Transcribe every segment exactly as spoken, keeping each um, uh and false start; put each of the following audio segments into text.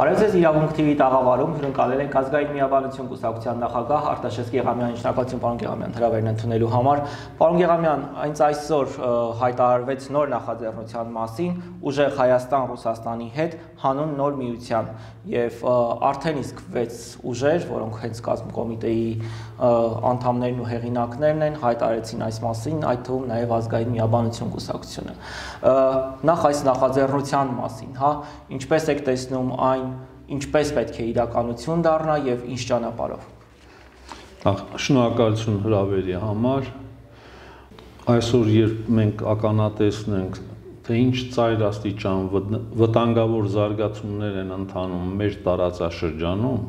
Բարև ձեզ, Իրավունք թի վի տաղավարում հյուրընկալել ենք Ազգային միաբանություն կուսակցության նախագահ Արտաշես Գեղամյանին, շնորհակալություն պարոն Գեղամյան հրավերն ընդունելու համար։ Պարոն Գեղամյան, հենց այսօր հայտարարվեց նոր նախաձեռնության մասին ուժեղ Հայաստան Ռուսաստանի հետ հանուն նոր միության եւ արդեն իսկ վեց ուժեր, որոնք հենց կազմում կոմիտեի անդամներն ու հեղինակներն են, հայտարարեցին այս մասին, այդ թվում նաեւ Ազգային միաբանություն կուսակցությունը։ Նախ այս նախաձեռնության մասին, հա, ինչպես եք տեսնում այն, ինչպես պետք է իրականություն դառնա եւ ինչ ճանապարհով։ Շնորհակալություն հրավերի համար։ Այսօր երբ մենք ականատեսնենք, թե ինչ ծայրաստիճան վտանգավոր զարգացումներ են ընթանում մեր տարածաշրջանում,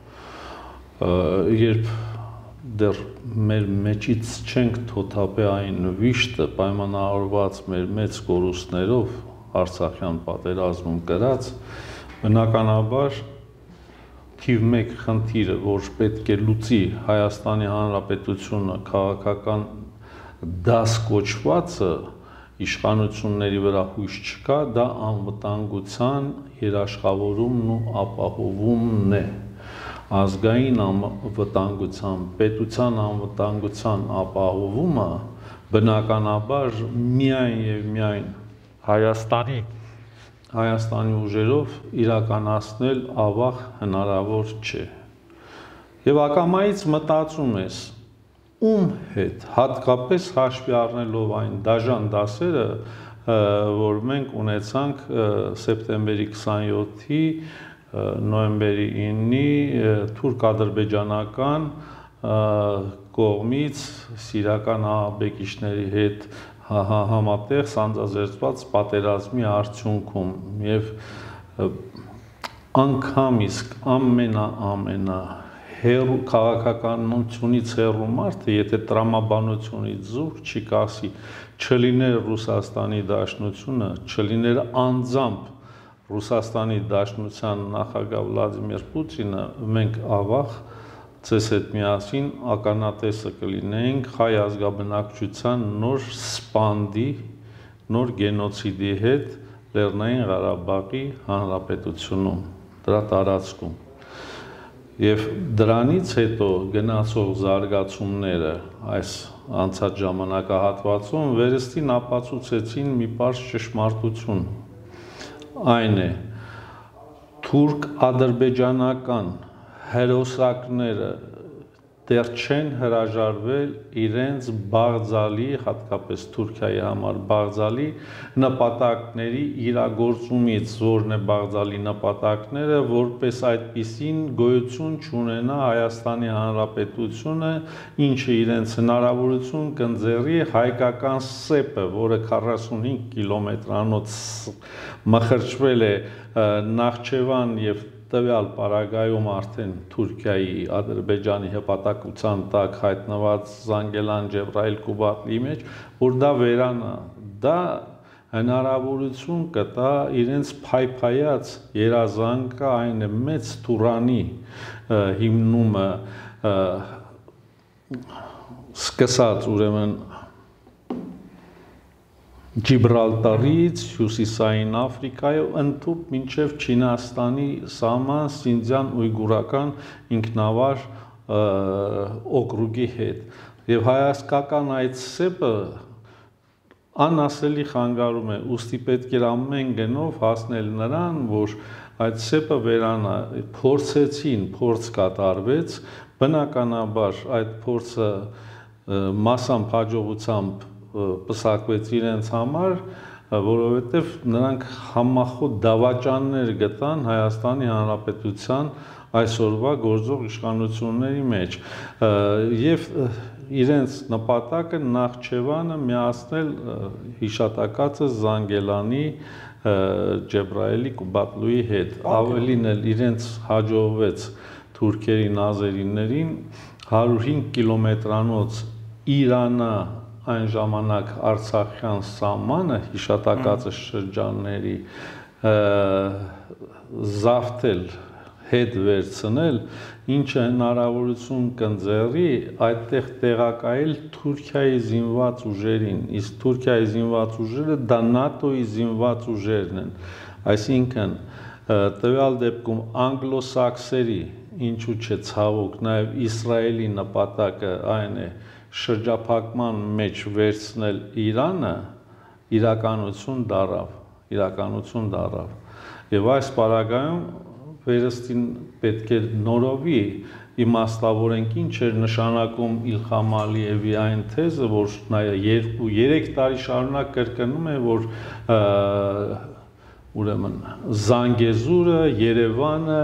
երբ դեռ մեր մեջից չենք թոթափե այն վիշտը պայմանավորված մեր մեծ կորուստներով Արցախյան պատերազմում կրած, բնականաբար թիվ մեկ խնդիրը, որ պետք է լուծի Հայաստանի Հանրապետությունը քաղաքական դաս կոչվածը, իշխանությունների վրա հույս չկա, դա անվտանգության երաշխավորումն ու ապահովումն է։ Ազգային անվտանգության, պետության անվտանգության ապահովումը բնականաբար միայն եւ միայն Հայաստանի Հայաստանի ուժերով իրականացնել ավաղ հնարավոր չէ։ Եվ ակամայից մտածում ես, ում հետ, հատկապես հաշվի առնելով այն դաժան դասերը, որ մենք ունեցանք սեպտեմբերի քսանյոթի, նոյեմբերի իննի թուրք-ադրբեջանական կողմից սիրիական ահաբեկիչների հետ համատեղ սանձազերծված պատերազմի արդյունքում եւ անգամ իսկ ամենա ամենա հերու քաղաքականությունից հեռու մարդը, եթե տրամաբանությունից զուրկ չի կասի, չլիներ Ռուսաստանի Դաշնությունը, չլիներ անձամբ Ռուսաստանի Դաշնության նախագահ Վլադիմիր Պուտինը, մենք ավաղ ցես հետ միասին ականատեսը կլինեինք հայ ազգաբնակչության նոր սպանդի, նոր գենոցիդի հետ Լեռնային Ղարաբաղի Հանրապետությունում, դրա տարածքում։ Եվ դրանից հետո գնացող զարգացումները այս անցած ժամանակահատվածում վերստին ապացուցեցին մի պարզ ճշմարտություն։ Այն է, թուրք-ադրբեջանական հերոսակները դեռ չեն հրաժարվել իրենց բաղձալի, հատկապես Թուրքիայի համար բաղձալի նպատակների իրագործումից, որն է բաղձալի նպատակները, որպես այդպիսին գոյություն չունենա Հայաստանի Հանրապետությունը, ինչը իրենց հնարավորություն կընձեռի հայկական սեպը, որը քառասունհինգ կիլոմետրանոց մխրճվել է Նախճեվան եւ տվյալ պարագայում արդեն Թուրքիայի, Ադրբեջանի հպատակության տակ հայտնված Զանգելան, Ջեբրայիլ, Կուբատլի մեջ, որ դա վերանա, դա հնարավորություն կտա իրենց փայփայած երազանքը, այն է մեծ Թուրանի հիմնումը սկսած ուրեմն Ջիբրալտարից, Հյուսիսային Աֆրիկայով, ընդհուպ մինչև Չինաստանի սահման Սինդզյան ույգուրական ինքնավար օկրուգի հետ։ Եվ հայաստական այդ սեպը անասելի խանգարում է, ուստի պետք էր ամեն գնով հասնել նրան, որ այդ սեպը վերանա, փորձեցին, փորձ կատարվեց, բնականաբար այդ փորձը մասամբ հաջողությամբ պսակվեց իրենց համար, որովհետև նրանք համախոհ դավաճաններ գտան Հայաստանի Հանրապետության այսօրվա գործող իշխանությունների մեջ եւ իրենց նպատակը Նախճեվանը միացնել հիշատակածը Զանգելանի, Ջեբրայիլի, Կուբատլուի հետ, ավելին էլ իրենց հաջողվեց թուրքերին, ազերիներին հարյուրհինգ կիլոմետրանոց Իրանա այն ժամանակ Արցախյան սահմանը հիշատակածը շրջանների զավթել, հետ վերցնել, ինչը հնարավորություն կընձեռի այդտեղ տեղակայել Թուրքիայի զինված ուժերին, իսկ Թուրքիայի զինված ուժերը դա ՆԱՏՕ-ի զինված ուժերն են, այսինքն տվյալ դեպքում անգլոսաքսերի, ինչու՞ չէ ցավոք, նաև Իսրայելի նպատակը այն է շրջափակման մեջ վերցնել Իրանը, իրականություն դարավ, իրականություն դարավ։ Եվ այս պարագայում վերստին պետք է նորովի իմաստավորենք ինչ էր նշանակում Իլհամ Ալիևի այն թեզը, որ նա երկու երեք տարի շարունակ կրկնում է, որ ուրեմն Զանգեզուրը, Երևանը,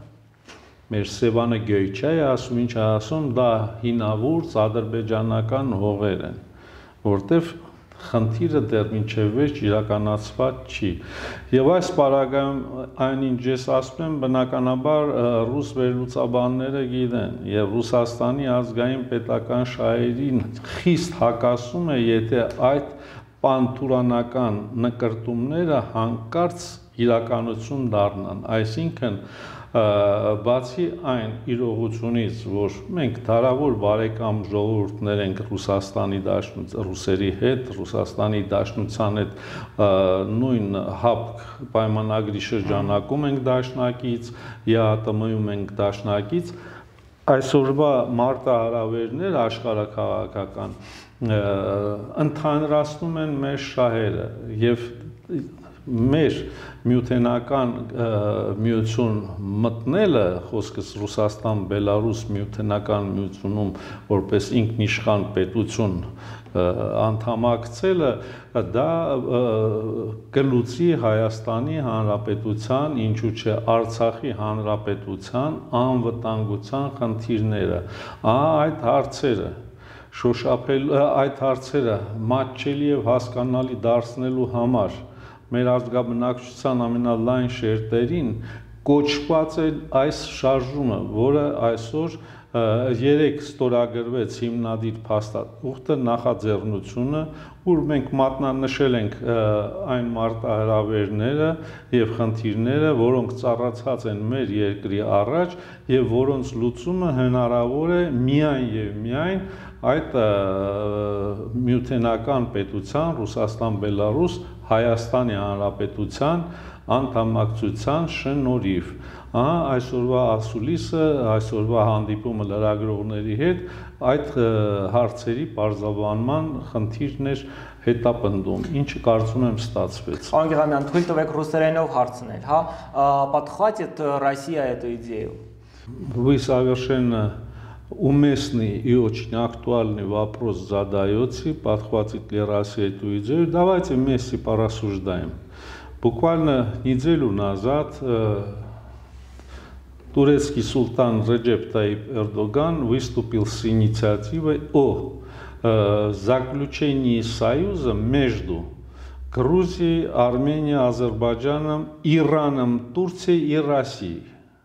մեր Սևանը գոյ չէ, ասում ինչ է ասում, դա հինավուրց ադրբեջանական հողեր են, որտեվ խնդիրը դեռ մինչև վերջ իրականացված չի։ Եվ այս պարագայում այնինչ ես ասում եմ, բնականաբար ռուս վերլուծաբանները գիտեն, եւ Ռուսաստանի ազգային պետական շահերին խիստ հակասում է, եթե այդ պանթուրանական նկրտումները հանկարծ իրականություն դառնան, այսինքն բացի այն իրողությունից, որ մենք դարավոր բարեկամ ժողովուրդներ ենք Ռուսաստանի Դաշնության ռուսերի հետ, Ռուսաստանի Դաշնության հետ նույն հապկ պայմանագրի շրջանակում ենք դաշնակից, ԵԱՏՄ-ում ենք դաշնակից, այսօրվա մարտահրավերներ աշխարհաքաղաքական ընդհանրացնում են մեր շահերը եւ մեր միութենական միություն մտնելը, խոսքս Ռուսաստան, Բելարուս միութենական միությունում որպես ինքնիշխան պետություն անդամակցելը, դա կլուծի Հայաստանի Հանրապետության, ինչու՞ չէ Արցախի Հանրապետության անվտանգության խնդիրները, այդ հարցերը շոշափել այդ հարցերը մատչելի եւ հասկանալի դարձնելու համար մեր ազգաբնակչության ամենալայն շերտերին կոչված է այս շարժումը, որը այսօր երեք ստորագրվեց հիմնադիր փաստաթուղթը նախաձեռնությունը, ուր մենք մատնանշել ենք այն մարտահրավերները եւ խնդիրները, որոնք ծառացած են մեր երկրի առաջ եւ որոնց լուծումը հնարավոր է միայն եւ միայն այդ միութենական պետության Ռուսաստան, Բելարուս, Հայաստանի Հանրապետության անդամակցության շնորհիվ։ Ահա այսօրվա ասուլիսը, այսօրվա հանդիպումը լրագրողների հետ այդ հարցերի բարձրաբանման խնդիրն էր հետապնդում, ինչը կարծում եմ ստացվեց։ Պարոն Գեղամյան, թույլ տվեք ռուսերենով հարցնել, հա, подхватит Россия эту идею? Вы совершенно уместный и очень актуальный вопрос задаете, подхватит ли Россия эту идею. Давайте вместе порассуждаем. Буквально неделю назад э, турецкий султан Реджеп Таип Эрдоган выступил с инициативой о э, заключении союза между Грузией, Арменией, Азербайджаном, Ираном, Турцией и Россией.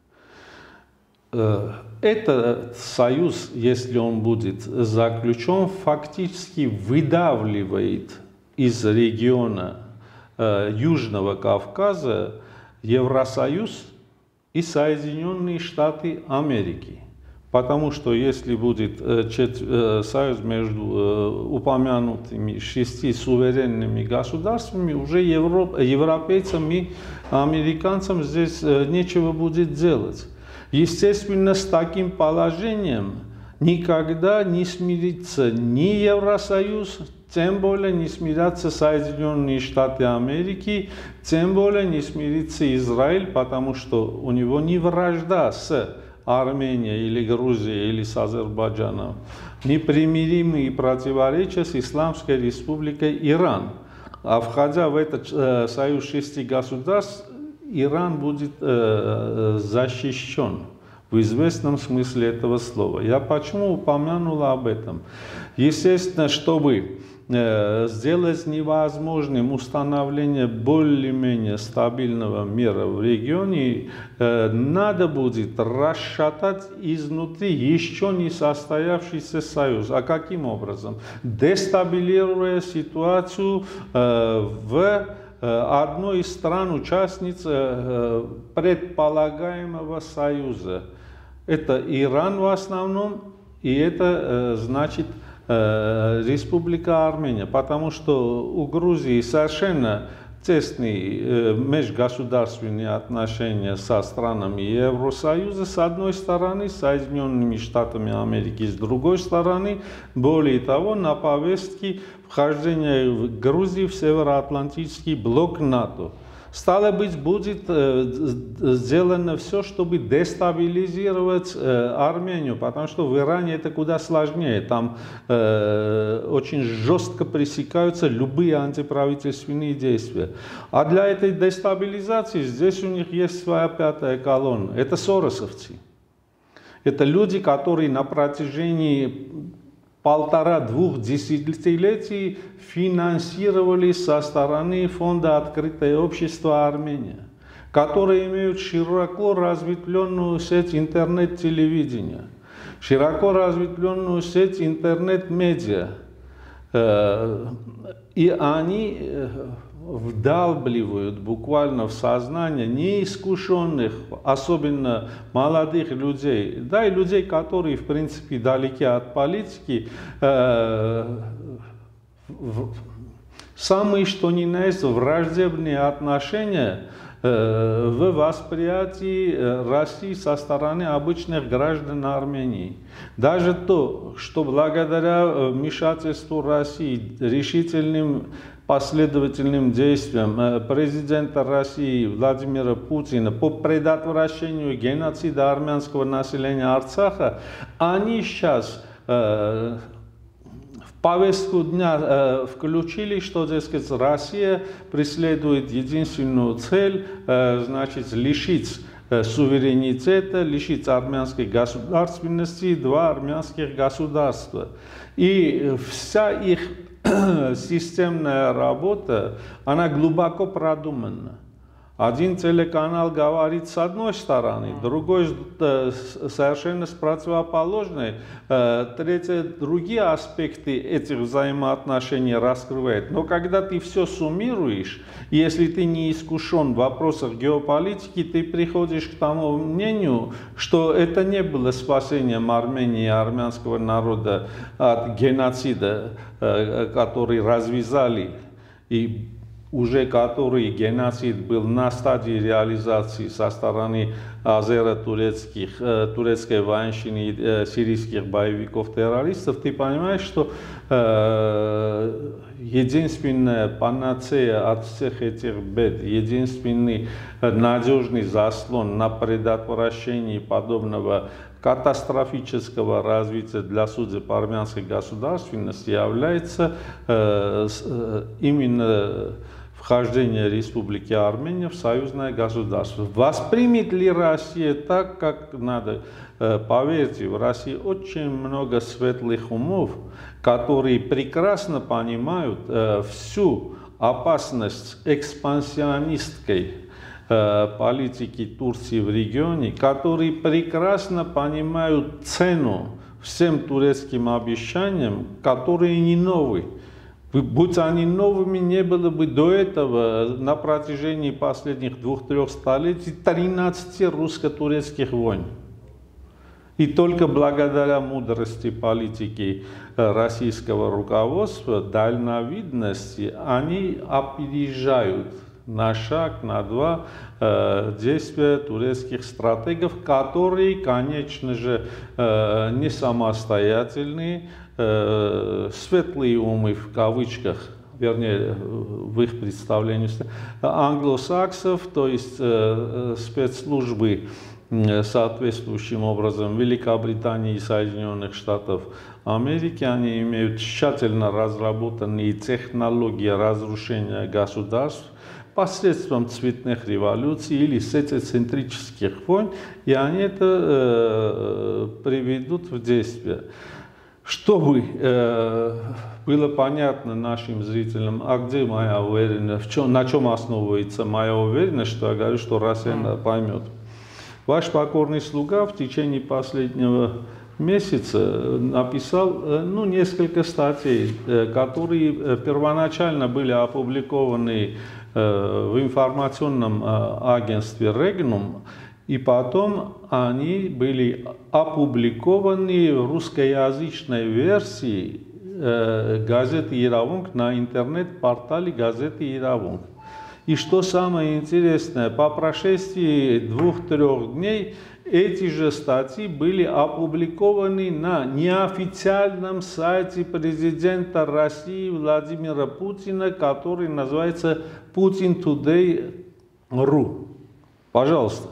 Э, Этот союз, если он будет заключен, фактически выдавливает из региона э, Южного Кавказа Евросоюз и Соединенные Штаты Америки. Потому что если будет э, чет, э, союз между э, упомянутыми шести суверенными государствами, уже Европ, европейцам и американцам здесь э, нечего будет делать. Естественно, с таким положением никогда не смирится ни Евросоюз, тем более не смирятся Соединенные Штаты Америки, тем более не смирится Израиль, потому что у него не вражда с Арменией или Грузией или с Азербайджаном, непримиримые противоречия с Исламской Республикой Иран. А входя в этот э, союз шести государств, Иран будет э, защищен в известном смысле этого слова. Я почему упомянул об этом? Естественно, чтобы э, сделать невозможным установление более-менее стабильного мира в регионе, э, надо будет расшатать изнутри еще не состоявшийся союз. А каким образом? Дестабилируя ситуацию э, в одной из стран-участниц предполагаемого союза. Это Иран в основном, и это значит Республика Армения, потому что у Грузии совершенно тесные межгосударственные отношения со странами Евросоюза с одной стороны, с Соединенными Штатами Америки с другой стороны. Более того, на повестке вхождение Грузии в Североатлантический блок НАТО. Стало быть, будет сделано все, чтобы дестабилизировать Армению, потому что в Иране это куда сложнее. Там очень жестко пресекаются любые антиправительственные действия. А для этой дестабилизации здесь у них есть своя пятая колонна. Это соросовцы. Это люди, которые на протяжении полтора-двух десятилетий финансировали со стороны Фонда «Открытое общество Армения», которые имеют широко разветвленную сеть интернет-телевидения, широко разветвленную сеть интернет-медиа. И они вдалбливают буквально в сознание неискушенных, особенно молодых людей, да и людей, которые, в принципе, далеки от политики, э, в, самые что ни на есть враждебные отношения э, в восприятии России со стороны обычных граждан Армении. Даже то, что благодаря вмешательству России, решительным последовательным действиям президента России Владимира Путина по предотвращению геноцида армянского населения Арцаха, они сейчас э, в повестку дня э, включили, что, дескать, Россия преследует единственную цель, э, значит, лишить э, суверенитета, лишить армянской государственности два армянских государства. И вся их системная работа, она глубоко продумана. Один телеканал говорит с одной стороны, другой совершенно с противоположной, третий другие аспекты этих взаимоотношений раскрывает. Но когда ты все суммируешь, если ты не искушен в вопросах геополитики, ты приходишь к тому мнению, что это не было спасением Армении и армянского народа от геноцида, который развязали, и уже который геноцид был на стадии реализации со стороны азеро-турецких, турецкой военщины, сирийских боевиков-террористов, ты понимаешь, что э, единственная панацея от всех этих бед, единственный надежный заслон на предотвращение подобного катастрофического развития для судеб армянской государственности является э, э, именно вхождение Республики Армения в союзное государство. Воспримет ли Россия так, как надо? Поверьте, в России очень много светлых умов, которые прекрасно понимают всю опасность экспансионистской политики Турции в регионе, которые прекрасно понимают цену всем турецким обещаниям, которые не новые. Будь они новыми, не было бы до этого на протяжении последних двух-трех столетий тринадцати русско-турецких войн. И только благодаря мудрости политики российского руководства, дальновидности, они опережают на шаг, на два э, действия турецких стратегов, которые, конечно же, э, не самостоятельные, э, светлые умы в кавычках, вернее, в их представлении, англосаксов, то есть э, спецслужбы соответствующим образом Великобритании и Соединенных Штатов Америки, они имеют тщательно разработанные технологии разрушения государств посредством цветных революций или социоцентрических войн, и они это э, приведут в действие. Чтобы э, было понятно нашим зрителям, а где моя уверенность, в чем, на чем основывается моя уверенность, что я говорю, что Россия поймет. Ваш покорный слуга в течение последнего месяца написал ну, несколько статей, которые первоначально были опубликованы в информационном агентстве Regnum, и потом они были опубликованы в русскоязычной версии газеты «Иравунг» на интернет-портале газеты «Иравунг». И что самое интересное, по прошествии двух-трех дней эти же статьи были опубликованы на неофициальном сайте президента России Владимира Путина, который называется putin today точка ру. Пожалуйста.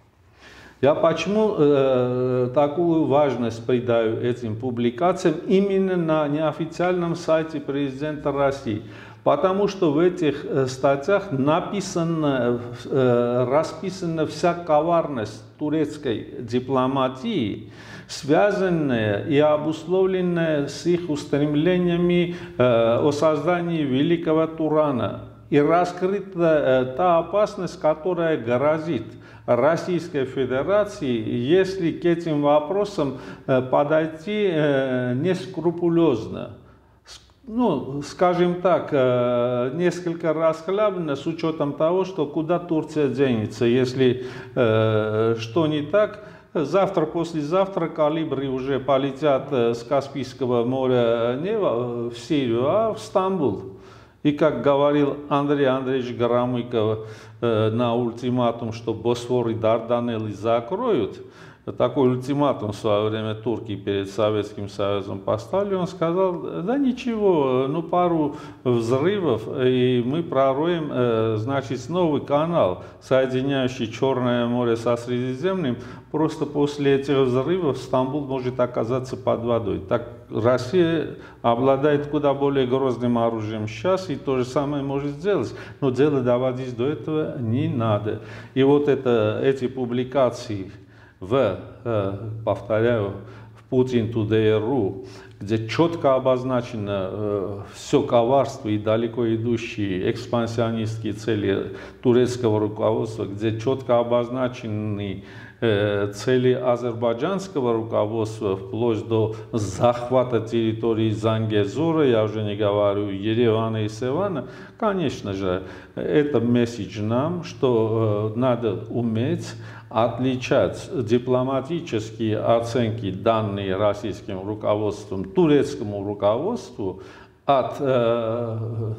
Я почему э, такую важность придаю этим публикациям именно на неофициальном сайте президента России? Потому что в этих э, статьях написано, э, расписана вся коварность турецкой дипломатии, связанная и обусловленная с их устремлениями э, о создании великого Турана. И раскрыта э, та опасность, которая грозит Российской Федерации, если к этим вопросам э, подойти э, нескрупулезно. Ну, скажем так, э, несколько расхлябанно, с учетом того, что куда Турция денется, если э, что не так. Завтра, послезавтра калибры уже полетят э, с Каспийского моря не в, в Сирию, а в Стамбул. И как говорил Андрей Андреевич Горомыков э, на ультиматум, что Босфор и Дарданеллы закроют, такой ультиматум в свое время турки перед Советским Союзом поставили, он сказал, да ничего, ну пару взрывов, и мы пророем, э, значит, новый канал, соединяющий Черное море со Средиземным, просто после этих взрывов Стамбул может оказаться под водой. Так Россия обладает куда более грозным оружием сейчас, и то же самое может сделать, но дело доводить до этого не надо. И вот это, эти публикации в, повторяю, в putin today точка ру, где четко обозначено э, все коварство и далеко идущие экспансионистские цели турецкого руководства, где четко обозначены э, цели азербайджанского руководства, вплоть до захвата территории Зангезура, я уже не говорю Еревана и Севана, конечно же, это месседж нам, что э, надо уметь отличать дипломатические оценки, данные российским руководством, турецкому руководству, от э,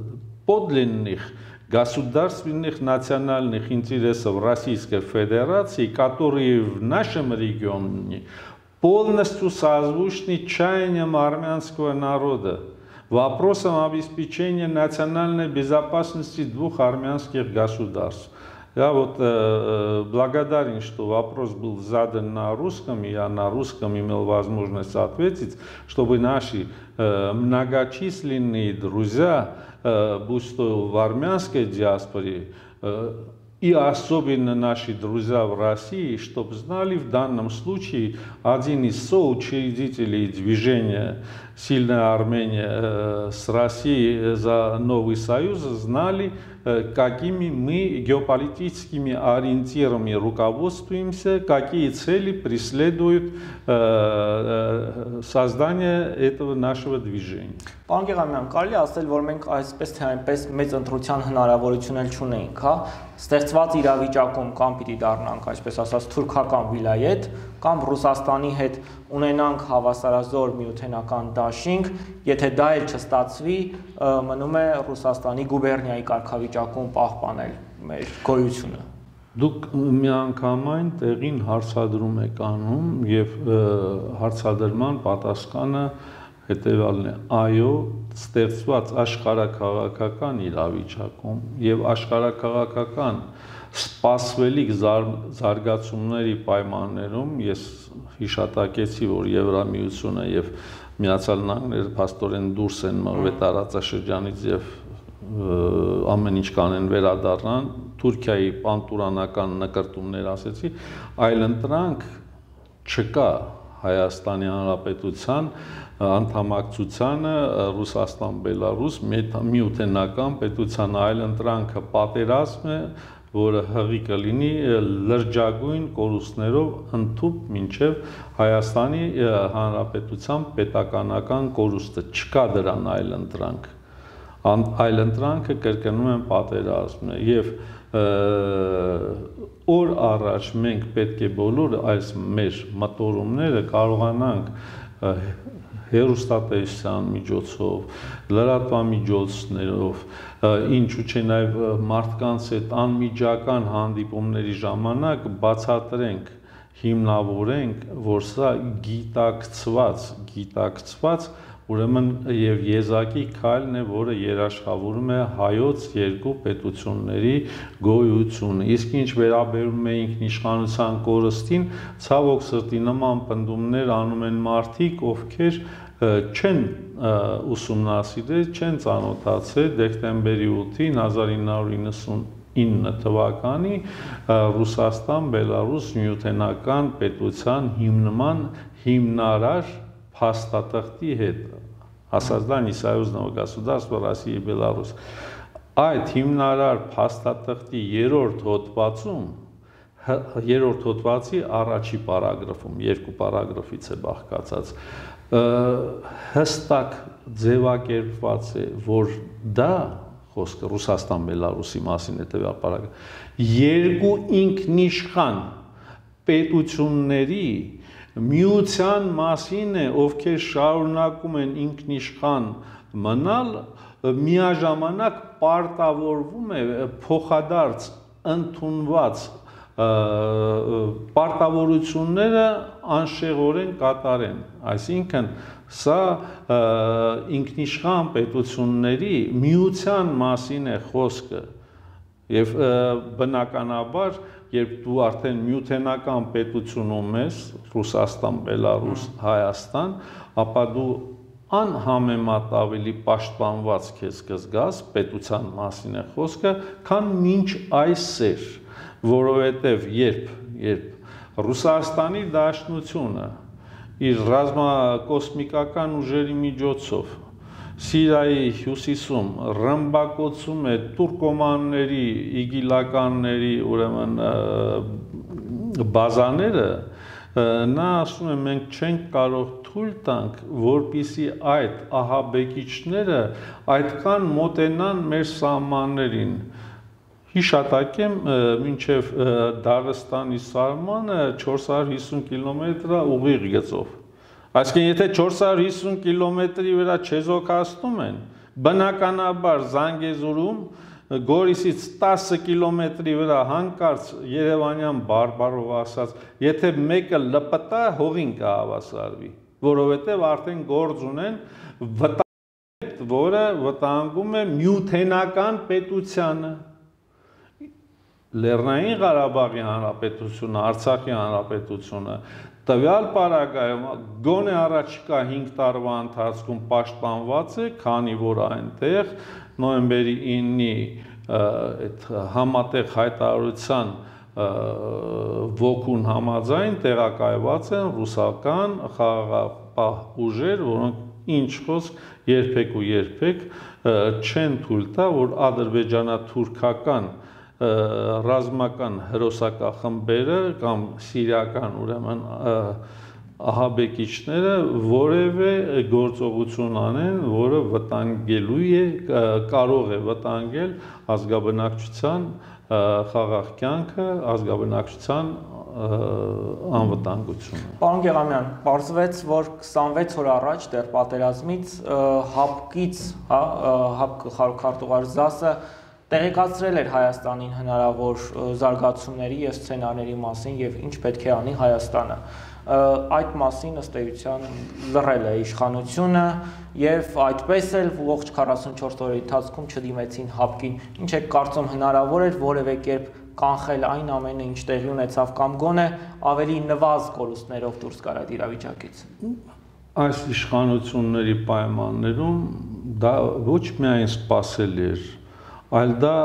подлинных государственных национальных интересов Российской Федерации, которые в нашем регионе полностью созвучны чаяниям армянского народа, вопросам обеспечения национальной безопасности двух армянских государств. Я вот э, благодарен, что вопрос был задан на русском, и я на русском имел возможность ответить, чтобы наши э, многочисленные друзья, э, будь то в армянской диаспоре, э, и особенно наши друзья в России, чтобы знали, в данном случае один из соучредителей движения «Сильная Армения» э, с Россией за новый союз, знали, какими мы геополитическими ориентирами руководствуемся, какие цели преследует э, создание этого нашего движения. Պարոն Գեղամյան, կարելի է ասել, որ մենք այսպես թե այնպես մեծ ընտրության հնարավորություն էլ չունենք, հա, ստեղծված իրավիճակում կամ պիտի դառնանք, այսպես ասած, թուրքական վիլայետ, կամ Ռուսաստանի հետ ունենանք հավասարազոր միութենական դաշինք, եթե դա էլ չստացվի, մնում է Ռուսաստանի գուբերնիայի կարգավիճակում պահպանել մեր գոյությունը։ Դուք միանգամայն տեղին հարցադրում եք անում եւ հարցադրման պատասխանը հետևյալն է, այո, ստեղծված աշխարհաքաղաքական իրավիճակում եւ աշխարհաքաղաքական սպասվելիք զարգացումների պայմաններում ես հիշատակեցի, որ Եվրամիությունը եւ Միացյալ Նահանգները փաստորեն դուրս են մղվել տարածաշրջանից եւ ամեն ինչ կանեն վերադառնան, Թուրքիայի պանտուրանական նկարտումներ ասեցի, այլ ընտրանք չկա Հայաստանի Հանրապետության անդամակցությանը Ռուսաստան, Բելարուս, միութենական պետության այլ ընտրանքը պատերազմ է, որը հղի կլինի լրջագույն կորուստներով ընդཐུպ մինչև Հայաստանի Հանրապետության պետականական կորուստը, չկա դրան այլ ընտրանք, այլ ընտրանքը կրկնում են պատերազմն է եւ օր առաջ մենք պետք է բոլոր այս մեր մտորումները կարողանանք հեռուստատեսության միջոցով, լրատվամիջոցներով, ինչու՞ չէ նաև մարդկանց հետ անմիջական հանդիպումների ժամանակ բացատրենք, հիմնավորենք, որ սա գիտակցված, գիտակցված ուրեմն եւ եզակի քայլն է, որը երաշխավորում է հայոց երկու պետությունների գոյությունը։ Իսկ ինչ վերաբերում է ինքնիշխանության կորստին, ցավոք սրտի նման պնդումներ անում են մարդիկ, ովքեր չեն ուսումնասիրել, չեն ծանոթացել դեկտեմբերի ութին հազար ինը հարյուր իննսունինը թվականի Ռուսաստան-Բելարուս նյութենական պետության հիմնման հիմնարար փաստաթղթի հետ, Осоздание союзного государства России и Беларусь։ Այդ հիմնարար փաստաթղթի երրորդ հոդվածում, երրորդ հոդվածի առաջի պարագրաֆում, երկու պարագրաֆից է բաղկացած, հստակ ձևակերպված է, որ դա խոսքը Ռուսաստան-Բելարուսի մասին հետևյալ պարագրաֆ, երկու ինքնիշխան պետությունների միության մասին է, ովքեր շարունակում են ինքնիշխան մնալ, միաժամանակ պարտավորվում է փոխադարձ ընդունված պարտավորությունները անշեղորեն կատարեն, այսինքն սա ինքնիշխան պետությունների միության մասին է խոսքը եւ բնականաբար երբ դու արդեն նյութենական պետությունում ես, Ռուսաստան, Բելարուս, Հայաստան, ապա դու անհամեմատ ավելի պաշտպանված քեզ կզգաս, պետության մասին է խոսքը, քան մինչ այսօր, որովհետև երբ, երբ Ռուսաստանի Դաշնությունը իր ռազմակոսմիկական ուժերի միջոցով Սիրիայի հյուսիսում ռմբակոծում է տուրկոմանների, իգիլականների ուրեմն բազաները, նա ասում է մենք չենք կարող թույլ տանք, որպեսզի այդ ահաբեկիչները այդքան մոտենան մեր սահմաններին։ Հիշատակեմ, մինչև Դաղստանի սահմանը չորս հարյուր հիսուն կիլոմետր է ուղիղ գծով։ Այսինքն, եթե չորս հարյուր հիսուն կիլոմետրի վրա չեզոքացնում են, բնականաբար Զանգեզուրում Գորիսից տասը կիլոմետրի վրա հանկարծ Երևանյան բարբարով ասած, եթե մեկը լպտա, հողին կհավասարվի, որովհետև արդեն գործ ունեն վտանգ, որը վտանգում է նյութենական պետությանը։ Լեռնային Ղարաբաղի Հանրապետությունը, Արցախի Հանրապետությունը տվյալ պարագայում գոնե առաջիկա հինգ տարվա ընթացքում պաշտպանված է, քանի որ այնտեղ նոյեմբերի իննի այդ համատեղ հայտարարության ոգուն համաձայն տեղակայված են ռուսական խաղաղապահ ուժեր, որոնք ինչ խոսք երբեք ու երբեք չեն թույլ տա, որ ադրբեջանա-թուրքական ռազմական հրոսակախմբերը կամ սիրիական ուրեմն ահաբեկիչները որևէ գործողություն անեն, որը վտանգելու է, կարող է վտանգել ազգաբնակչության խաղաղ կյանքը, ազգաբնակչության անվտանգությունը։ Պարոն Գեղամյան, պարզվեց, որ քսանվեց օր առաջ դեռ պատերազմից ՀԱՊԿ-ից, ՀԱՊԿ խորհրդարար ԶԱՍ-ը տեղեկացրել էր Հայաստանին հնարավոր զարգացումների եւ սցենարների մասին եւ ինչ պետք է անի Հայաստանը։ Այդ մասին ըստ էության լռել է իշխանությունը եւ այդպես էլ ողջ քառասունչորս օրերի ընթացքում չդիմեցին ՀԱՊԿ-ին։ Ինչ է կարծում հնարավոր էր որևէ կերպ կանխել այն ամենը, ինչ տեղի ունեցավ կամ գոնե ավելի նվազ կորուստներով դուրս գալ այդ իրավիճակից։ Այս իշխանությունների պայմաններում դա ոչ միայն սպասելի էր, այլ դա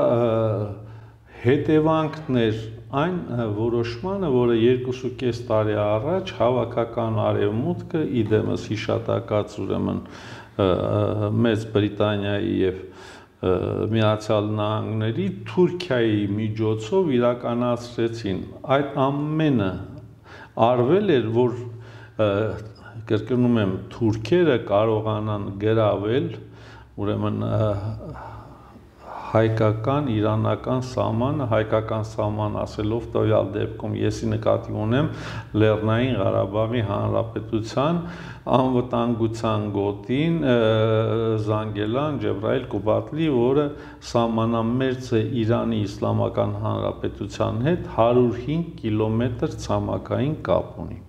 հետևանքներ այն որոշմանը, որը երկուսուկես տարի առաջ հավաքական արևմուտքը իդեմս հիշատակած ուրեմն Մեծ Բրիտանիայի եւ Միացյալ Նահանգների Թուրքիայի միջոցով իրականացրեցին։ Այդ ամենը արվել էր, որ կրկնում եմ, թուրքերը կարողանան գրավել ուրեմն հայկական իրանական սահմանը, հայկական սահման ասելով տվյալ դեպքում եսի նկատի ունեմ Լեռնային Ղարաբաղի Հանրապետության անվտանգության գոտին Զանգելան, Ջեբրայիլ, Կուբատլի, որը սահմանամերձ է Իրանի Իսլամական Հանրապետության հետ հարյուր հինգ կիլոմետր ցամաքային կապ ունի։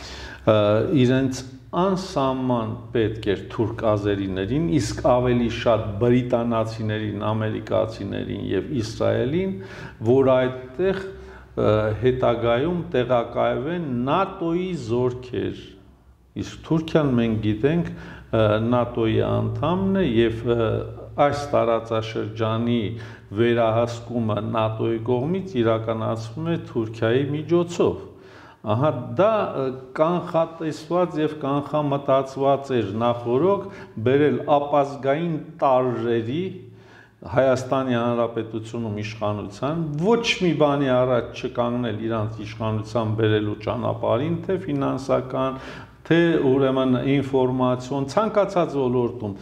Իրենց անսահման պետք էր թուրք ազերիներին, իսկ ավելի շատ բրիտանացիներին, ամերիկացիներին եւ Իսրայելին, որ այդտեղ հետագայում տեղակայվեն նատոյի զորքեր։ Իսկ Թուրքիան մենք գիտենք նատոյի անդամն է եւ այս տարածաշրջանի վերահսկումը նատոյի կողմից իրականացվում է Թուրքիայի միջոցով։ Ահա դա կանխատեսված եւ կանխամտածված էր նախորոք բերել ապազգային տարրերի Հայաստանի Հանրապետությունում իշխանության ոչ մի բանի առաջ չկանգնել իրանց իշխանության բերելու ճանապարհին, թե ֆինանսական, թե ուրեմն ինֆորմացիոն ցանկացած ոլորտում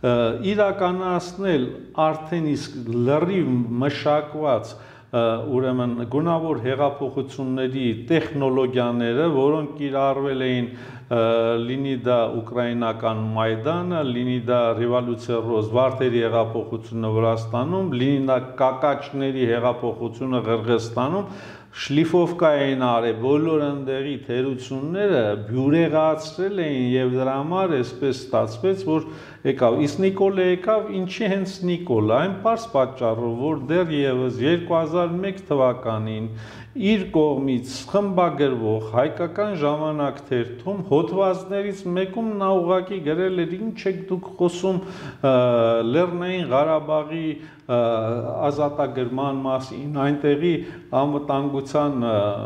իրականացնել արդեն իսկ լրիվ մշակված ուրեմն գունավոր հեղափոխությունների տեխնոլոգիաները, որոնք կիրառվել էին լինի դա ուկրաինական Մայդանը, լինի դա Ռևոլյուցիա ռոզ վարդերի հեղափոխությունը Վրաստանում, լինի դա կակաչների հեղափոխությունը Ղրղստանում, շլիֆովկա էին արել բոլոր ընդեղի թերությունները բյուրեղացրել էին եւ դրա համար այսպես ստացվեց, որ եկավ, իսկ Նիկոլը եկավ, ինչի հենց Նիկոլը, այն պարզ պատճառով, որ դեռ եւս երկու հազար մեկ թվականին իր կողմից խմբագրվող հայկական ժամանակ թերթում հոդվածներից մեկում նա ուղղակի գրել էր ինչ եք դուք խոսում Լեռնային Ղարաբաղի ազատագրման մասին, այնտեղի անվտանգության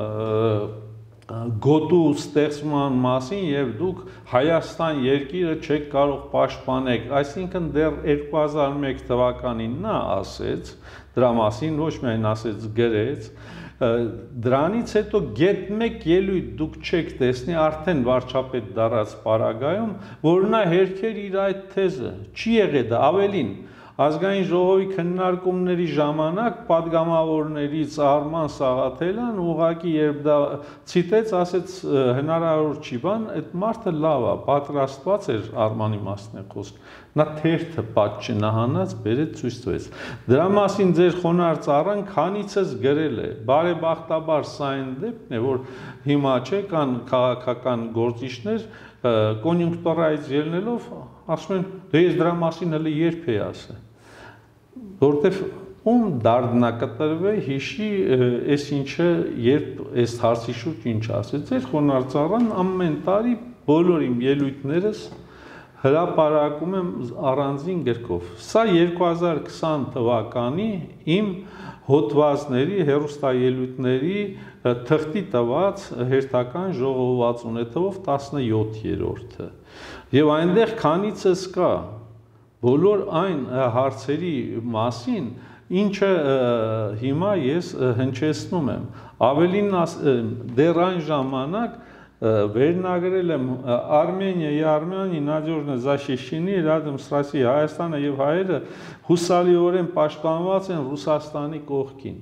գոտու ստեղծման մասին եւ դուք Հայաստան երկիրը չեք կարող պաշտպանել, այսինքն դեռ երկու հազար մեկ թվականին նա ասեց, դրա մասին ոչ միայն ասեց, գրեց, դրանից հետո գետ մեկ ելույթ դուք չեք տեսնի արդեն վարչապետ դարած պարագայում, որ նա հերքեր իր այդ թեզը, չի եղել դա, ավելին Ազգային ժողովի քննարկումների ժամանակ падգամավորներից Արման Սաղաթելյան ուղղակի երբ դա ցիտեց, ասեց հնարավոր չի բան, այդ մարդը լավ է, պատրաստված էր Արմանի մասն է խոսք։ Նա թերթը պատճ նահանած բերեց ցույց տվեց։ Դրա մասին ձեր խոնարհ ծառան քանիցս գրել է։ Բարեբախտաբար սա այն դեպքն է, որ հիմա չէ կան քաղաքական գործիչներ կոնյունկտուրայից ելնելով ասում են, դե ես դրա մասին հələ երբ էի ասել։ Որտեվ ում դարդնակտրվե հիշի այս ինչը երբ այս հարցի շուրջ ինչ ասեց, ձեր խոնարհ ծառան ամեն տարի բոլոր իմ ելույթներս հրապարակում եմ առանձին գրքով։ Սա երկու հազար քսան թվականի իմ հոդվածների, հեռուստաելույթների թղթի տված հերթական ժողոված ունեթով տասնյոթերորդը։ Եվ այնտեղ քանիցս կա բոլոր այն հարցերի մասին, ինչը հիմա ես հնչեցնում եմ։ Ավելին դեռ այն ժամանակ վերնագրել եմ Արմենիա и Армяне надежно защищены рядом с Россией, Հայաստանը եւ հայերը հուսալիորեն պաշտպանված են Ռուսաստանի կողքին։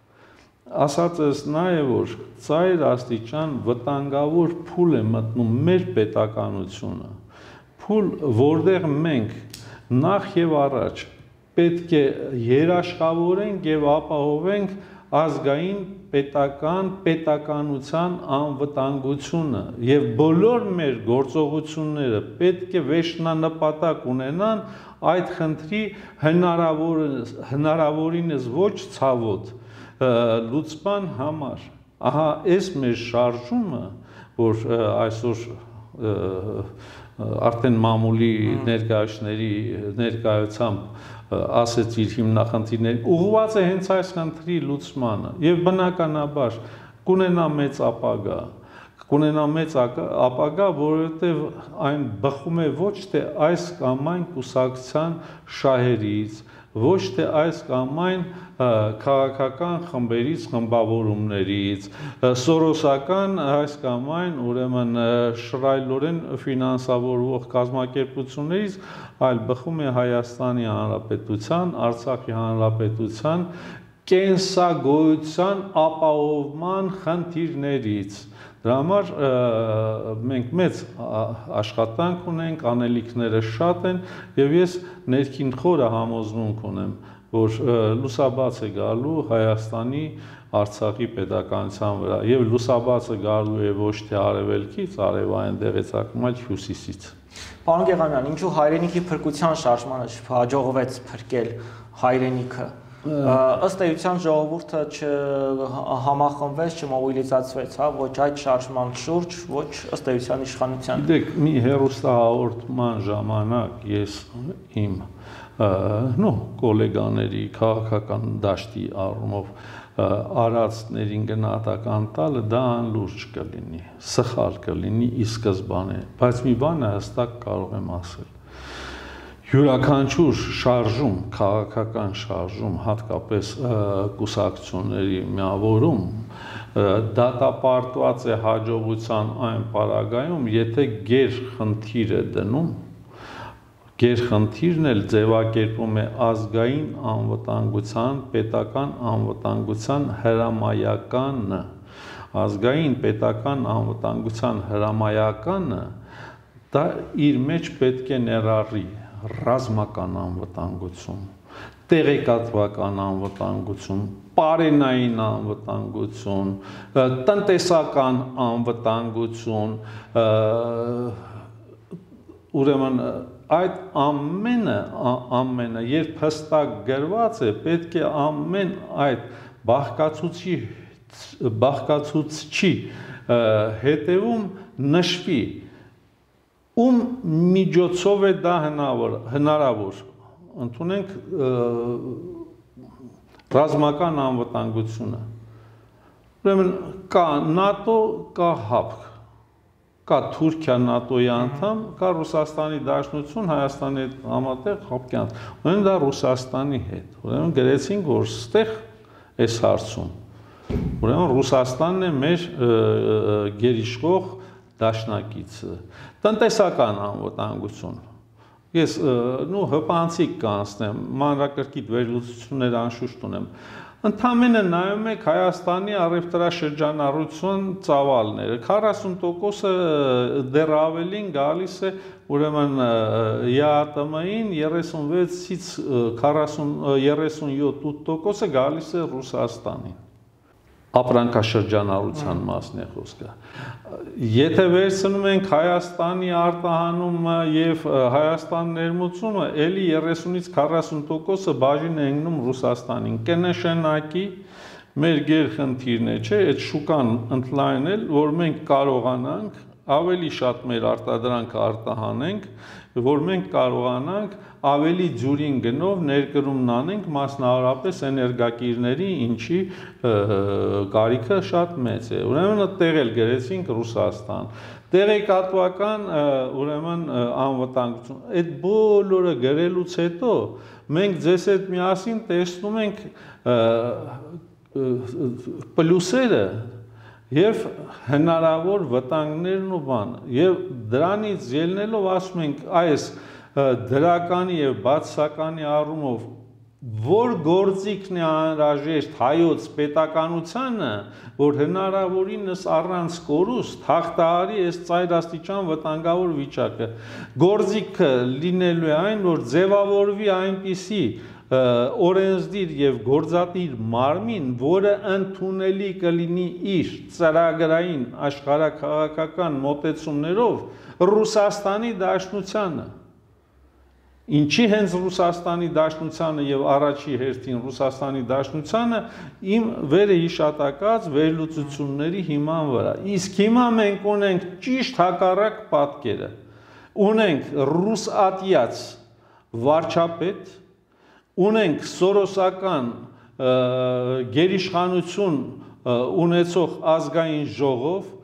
Ասածս նա է, որ ծայր աստիճան վտանգավոր փուլ է մտնում մեր պետականությունը, փուլ, որտեղ մենք նախ եւ առաջ պետք է երաշխավորենք եւ ապահովենք ազգային պետական պետականության անվտանգությունը եւ բոլոր մեր գործողությունները պետք է վերջնանպատակ ունենան այդ խնդրի հնարավոր հնարավորինս ոչ ցավոտ լուծման համար։ Ահա այս մեր շարժումը, որ այսօր արդեն մամուլի ներկայացների ներկայությամբ ասեց իր հիմնախնդիրների, ուղղված է հենց այս խնդրի լուծմանը եւ բնականաբար կունենա մեծ ապագա, կունենա մեծ ապագա, որովհետեւ այն բխում է ոչ թե այս կամ այն կուսակցության շահերից, ոչ թե այս կամ այն քաղաքական խմբերից, խմբավորումներից, սորոսական այս կամ այն ուրեմն շռայլորեն ֆինանսավորվող կազմակերպություններից, այլ բխում է Հայաստանի Հանրապետության, Արցախի Հանրապետության կենսագոյության ապահովման խնդիրներից։ Դրա համար մենք մեծ աշխատանք ունենք, անելիքները շատ են, եւ ես ներքին խորը համոզմունք ունեմ, որ լուսաբաց է գալու Հայաստանի Արցախի պետականության վրա, եւ լուսաբացը գալու է ոչ թե արևելքից, արևային դեղեցակում, այլ հյուսիսից։ Պարոն Գեղամյան, ինչու հայրենիքի փրկության շարժմանը չհաջողվեց փրկել հայրենիքը։ Ըստ էության ժողովուրդը չհամախմբվեց, չմոբիլիզացվեց, հա, ոչ այդ շարժման շուրջ, ոչ ըստ էության իշխանության։ Գիտեք, մի հեռուստահաղորդման ժամանակ ես իմ նո գոլեգաների քաղաքական դաշտի առումով արածներին գնահատական տալը դա անլուրջ կլինի, սխալ կլինի ի սկզբանե, բայց մի բանը հստակ կարող եմ ասել։ Յուրաքանչյուր շարժում, քաղաքական շարժում, հատկապես կուսակցությունների միավորում, դատապարտված է հաջողության այն պարագայում, եթե գերխնդիր է դնում, գերխնդիրն էլ ձևակերպում է ազգային անվտանգության, պետական անվտանգության հրամայականը, ազգային պետական անվտանգության հրամայականը, դա իր մեջ պետք է ներառի ռազմական անվտանգություն, տեղեկատվական անվտանգություն, պարենային անվտանգություն, տնտեսական անվտանգություն, ուրեմն այդ ամենը, ամենը, երբ հստակ գրված է, պետք է ամեն այդ բաղկացուցի, բաղկացուցչի հետևում նշվի, ում միջոցով է դա հնարավոր, ընդունենք ռազմական անվտանգությունը, ուրեմն կա նատո, կա հապկ, կա Թուրքիա նատոյի անդամ, կա Ռուսաստանի Դաշնություն, Հայաստանի հետ համատեղ հապկի անդամ, ուրեմն դա Ռուսաստանի հետ, ուրեմն գրեցինք, որ ստեղ այս հարցում, ուրեմն Ռուսաստանն է մեր գերիշխող դաշնակիցը, տնտեսական անվտանգություն, ես հպանցիկ կանցնեմ, մանրակրկիտ վերլուծություններ անշուշտ ունեմ, ընդամենը նայում եք Հայաստանի առևտրաշրջանառություն ծավալները, քառասուն տոկոսը դեռ ավելին գալիս է ուրեմն ԵԱՏՄ-ին, երեսունվեցից երեսունյոթ տոկոսը գալիս է Ռուսաստանին, ապրանքաշրջանառության մասն է խոսքը։ Եթե վերցնում ենք Հայաստանի արտահանումը եւ Հայաստան ներմուծումը, ելի երեսունից քառասուն տոկոսը բաժին է ընկնում Ռուսաստանին։ Կնշանակի մեր գերխնդիրն է, չէ, այդ շուկան ընդլայնել, որ մենք կարողանանք ավելի շատ մեր արտադրանքը արտահանենք, որ մենք կարողանանք ավելի ջուրին գնով ներկրումն անենք մասնավորապես էներգակիրների, ինչի կարիքը շատ մեծ է։ Ուրեմն այդտեղ էլ գրեցինք Ռուսաստան։ Տեղեկատվական ուրեմն անվտանգություն։ Այդ բոլորը գրելուց հետո մենք ձեզ հետ միասին տեսնում ենք պլյուսերը եւ հնարավոր վտանգներն ու բանը։ Եվ դրանից ելնելով ասում ենք այս դրականի եւ բացասականի առումով որ գործիքն է անհրաժեշտ հայոց պետականությանը, որ հնարավորինս առանց կորուստ հաղթահարի այս ծայրաստիճան վտանգավոր վիճակը։ Գործիքը լինելու է այն, որ ձևավորվի այնպիսի օրենսդիր եւ գործադիր մարմին, որը ընդունելի կլինի իր ծրագրային աշխարհաքաղաքական մոտեցումներով Ռուսաստանի Դաշնությանը։ Ինչի հենց Ռուսաստանի Դաշնությանը եւ առաջի հերթին Ռուսաստանի Դաշնությանը իմ վերը հիշատակած վերլուծությունների հիման վրա։ Իսկ հիմա մենք ունենք ճիշտ հակառակ պատկերը։ Ունենք ռուսատյաց վարչապետ, ունենք սորոսական գերիշխանություն ունեցող ազգային ժողով,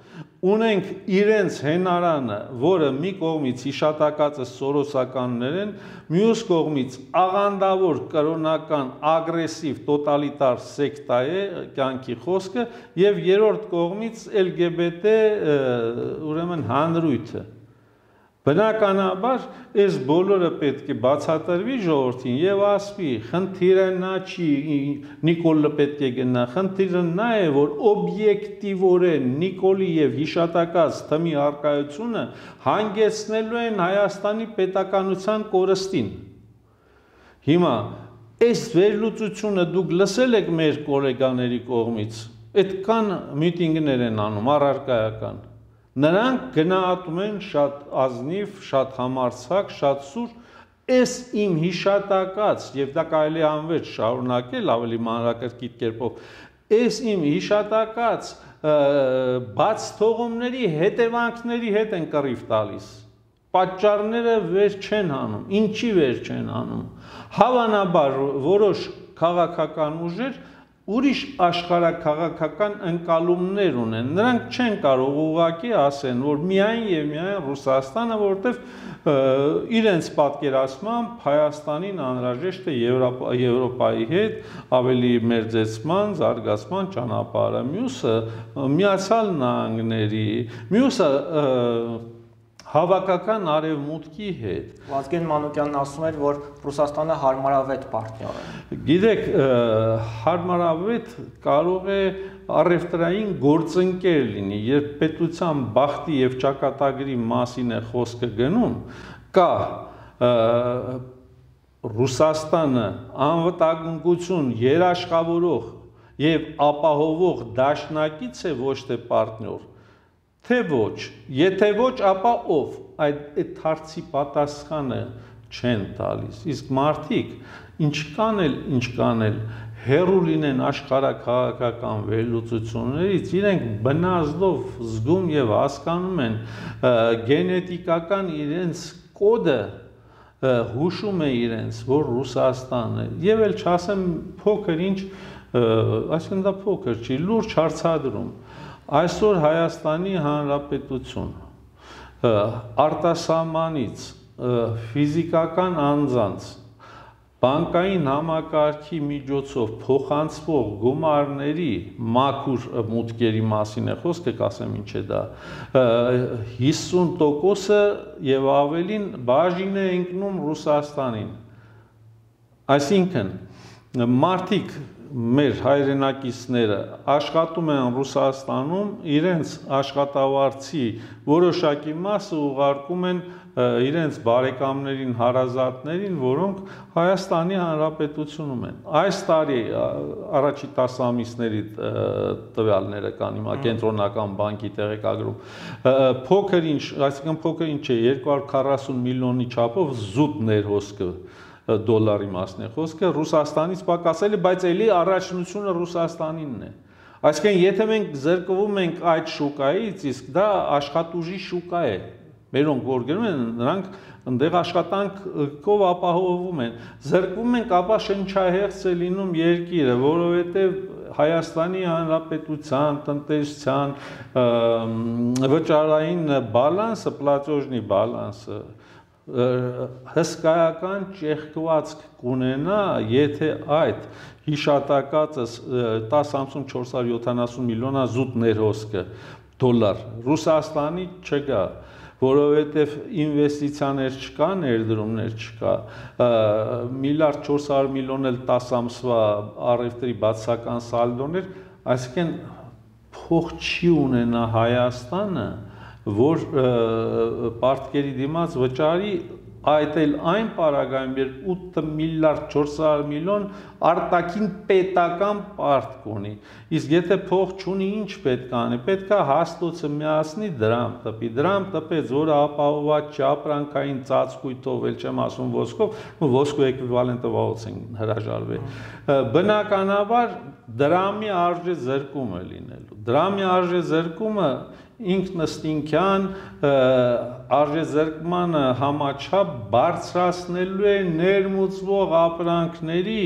ունենք իրենց հենարանը, որը մի կողմից հիշատակածը սորոսականներ են, մյուս կողմից աղանդավոր կրոնական ագրեսիվ տոտալիտար սեկտա է կյանքի խոսքը եւ երրորդ կողմից L G B T ուրեմն հանրույթը Բնականաբար այս բոլորը պետք է բացատրվի ժողովրդին եւ ասվի խնդիրը նա չի Նիկոլը պետք է գնա խնդիրը նա է որ օբյեկտիվորեն Նիկոլի եւ հիշատակած թմի արկայությունը հանգեցնելու են Հայաստանի պետականության կորստին Հիմա այս վերլուծությունը դուք լսել եք մեր գոլեգաների կողմից այդքան միտինգներ են անում առարկայական Նրանք գնահատում են շատ ազնիվ, շատ համարձակ, շատ սուր, այս իմ հիշատակած, եւ դա կարելի է անվերջ շարունակել ավելի մանրակրկիտ կերպով, այս իմ հիշատակած բաց թողումների հետևանքների հետ են կռիվ տալիս։ Պատճառները վեր չեն հանում, ինչի վեր չեն հանում։ Հավանաբար որոշ քաղաքական ուժեր ուրիշ աշխարհաքաղաքական ընկալումներ ունեն նրանք չեն կարող ուղղակի ասեն որ միայն եւ միայն Ռուսաստանը որովհետեւ իրենց պատկերացմամբ Հայաստանին անհրաժեշտ է Եվրոպայի հետ ավելի մերձեցման, զարգացման ճանապարհը մյուսը Միացյալ Նահանգների մյուսը Հավաքական արևմուտքի հետ։ Վազգեն Մանուկյանն ասում էր, որ Ռուսաստանը հարմարավետ պարտներ է։ Գիտեք, հարմարավետ կարող է առևտրային գործընկեր լինի, երբ պետության բախտի եւ ճակատագրի մասին է խոսքը գնում, կա Ռուսաստանը անվտանգություն երաշխավորող եւ ապահովող դաշնակից է ոչ թե պարտներ Թե ոչ, եթե ոչ, ապա ով, այդ հարցի պատասխանը չեն տալիս, իսկ մարդիկ ինչ կանել, ինչ կանել, հեռու լինեն աշխարհաքաղաքական վերլուծություններից, իրենք բնազդով զգում եւ հասկանում են գենետիկական իրենց կոդը հուշում է իրենց, որ Ռուսաստանը, եւ էլ չասեմ փոքր ինչ, այսինքն դա փոքր չի, լուրջ հարցադրում Այսօր Հայաստանի Հանրապետություն արտասահմանից ֆիզիկական անձանց բանկային համակարգի միջոցով փոխանցվող գումարների մաքուր մուտքերի մասին է խոսքը, կասեմ ինչ է դա հիսուն տոկոսը եւ ավելին բաժին է ընկնում Ռուսաստանին Այսինքն մարդիկ մեր հայրենակիցները աշխատում են Ռուսաստանում, իրենց աշխատավարձի որոշակի մասը ուղարկում են իրենց բարեկամներին, հարազատներին, որոնք Հայաստանի Հանրապետությունում են։ Այս տարի առաջի տասը ամիսների տվյալները կան հիմա կենտրոնական բանկի տեղեկագրում։ Փոքր ինչ, այսինքն փոքր ինչ է, երկու հարյուր քառասուն միլիոնի չափով զուտ ներհոսքը դոլարի մասն է խոսքը Ռուսաստանից պակասել է, բայց էլի առաջնությունը Ռուսաստանինն է։ Այսինքն, եթե մենք զրկվում ենք այդ շուկայից, իսկ դա աշխատուժի շուկա է, մերոնք որ գնում են, նրանք ընդեղ աշխատանքով ապահովում են։ Զրկվում ենք, ապա շնչահեղձ է լինում երկիրը, որովհետև Հայաստանի Հանրապետության, տնտեսության, վճարային բալանսը, պլատոժնի բալանսը հսկայական ճեղքվածք կունենա, եթե այդ հիշատակածս տասը ամսում չորս հարյուր յոթանասուն միլիոնա զուտ ներհոսքը դոլար Ռուսաստանի չկա, որովհետև ինվեստիցիաներ չկա, ներդրումներ չկա, միլիարդ չորս հարյուր միլիոն էլ տասը ամսվա առևտրի բացական սալդոներ, այսինքն փող չի ունենա Հայաստանը որ պարտքերի դիմաց վճարի այդ էլ այն պարագայում երբ ութ միլիարդ չորս հարյուր միլիոն արտաքին պետական պարտք ունի իսկ եթե փող չունի ինչ պետք է անի պետք է հաստոցը միացնի դրամ տպի դրամ տպեց որը ապահովված չի ապրանքային ծածկույթով էլ չեմ ասում ոսկով ոսկու էկվիվալենտը վաղուց են հրաժարվել բնականաբար դրամի արժե զրկում է լինելու դրամի արժե զրկումը ինքնըստինքյան արժեզրկմանը համաչափ բարձրացնելու է ներմուծվող ապրանքների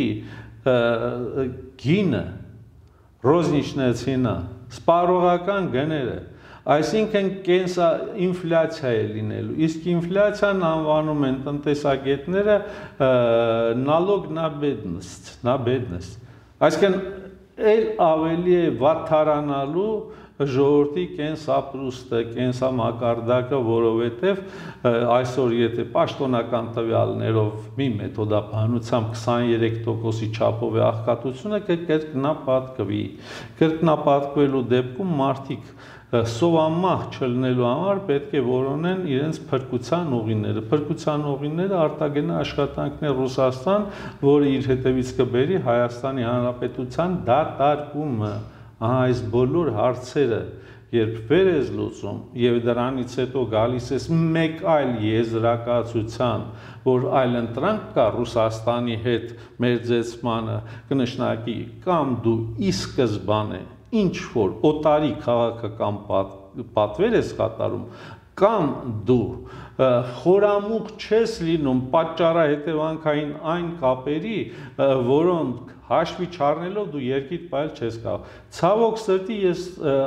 գինը, ռոզնիչնե ցենա, սպառողական գները, Այսինքն կենսա ինֆլյացիա է լինելու, իսկ ինֆլյացիան անվանում են տնտեսագետները налог на бедность, на бедность։ Այսինքն էլ ավելի է վատթարանալու ժողովրդի կենսապրուստը, կենսամակարդակը, որովհետև այսօր եթե պաշտոնական տվյալներով մի մեթոդաբանությամբ քսաներեք տոկոսի չափով է աղքատությունը, կկրկնապատկվի։ Կրկնապատկվելու դեպքում մարդիկ սովամահ չլնելու համար պետք է որոնեն իրենց փրկության ուղիները։ Փրկության ուղիները արտագնա աշխատանքներ Ռուսաստան, որը իր հետևից կբերի Հայաստանի Հանրապետության դատարկումը։ Ահա այս բոլոր հարցերը երբ վեր ես լուծում եւ դրանից հետո գալիս ես մեկ այլ եզրակացության, որ այլընտրանք կա Ռուսաստանի հետ մերձեցմանը կնշանակի կամ դու ի սկզբանե ինչ որ օտարի քաղաքական պատվեր ես կատարում, կամ դու խորամուխ չես լինում պատճառահետևանքային այն կապերի, որոնք հաշվի չառնելով դու երկիդ պայել չես կարող։ Ցավոք սրտի ես